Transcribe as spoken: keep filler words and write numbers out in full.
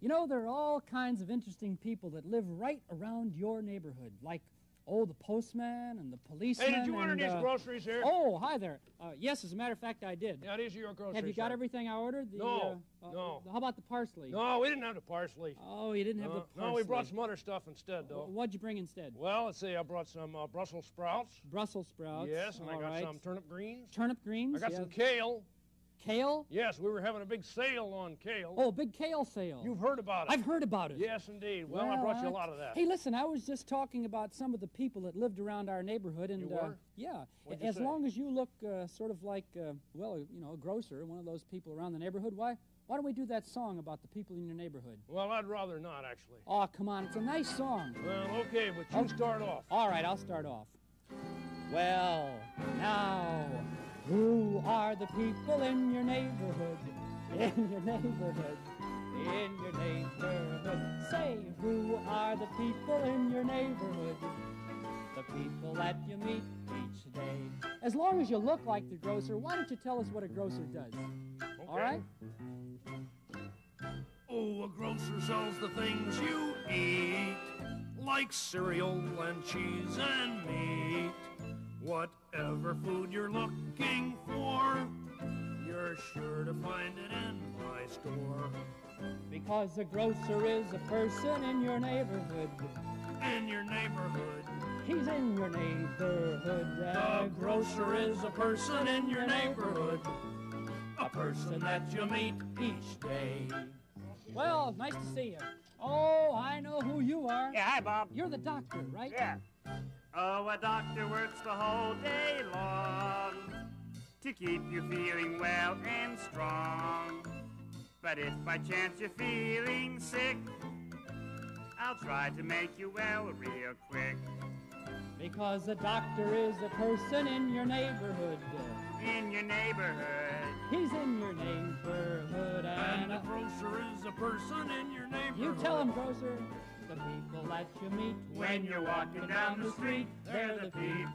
You know, there are all kinds of interesting people that live right around your neighborhood, like, oh, the postman and the policeman. Hey, did you order and, these uh, groceries here? Oh, hi there. Uh, yes, as a matter of fact, I did. Yeah, these are your groceries. Have you got sir. everything I ordered? The, No, uh, uh, no. How about the parsley? No, we didn't have the parsley. Oh, you didn't have Uh, the parsley. no, we brought some other stuff instead, though. What'd you bring instead? Well, let's see, I brought some uh, Brussels sprouts. Brussels sprouts. Yes, and I All got right. some turnip greens. Turnip greens. I got yeah. some kale. Kale? Yes, we were having a big sale on kale. Oh, big kale sale. You've heard about it. I've heard about it. Yes, indeed. Well, I brought you a lot of that. Hey, listen, I was just talking about some of the people that lived around our neighborhood, and You were? Uh, yeah, What'd you as say? long as you look uh, sort of like, uh, well, you know, a grocer, one of those people around the neighborhood, why, why don't we do that song about the people in your neighborhood? Well, I'd rather not, actually. Oh, come on, it's a nice song. Well, okay, but you start off. All right, I'll start off. Well, now, who are the people in your neighborhood? In your neighborhood, in your neighborhood. Say, who are the people in your neighborhood? The people that you meet each day. As long as you look like the grocer, why don't you tell us what a grocer does? Okay. All right? Oh, a grocer sells the things you eat, like cereal and cheese and meat. Whatever food you're looking for, you're sure to find it in my store. Because a grocer is a person in your neighborhood. In your neighborhood. He's in your neighborhood. A grocer is a person in your neighborhood. A person that you meet each day. Well, nice to see you. Oh, I know who you are. Yeah, hi, Bob. You're the doctor, right? Yeah. Oh, a doctor works the whole day long to keep you feeling well and strong. But if by chance you're feeling sick, I'll try to make you well real quick. Because a doctor is a person in your neighborhood. In your neighborhood. He's in your neighborhood. And And a grocer is a person in your neighborhood. you tell him, grocer, the people that you meet When you're walking down the street, they're the people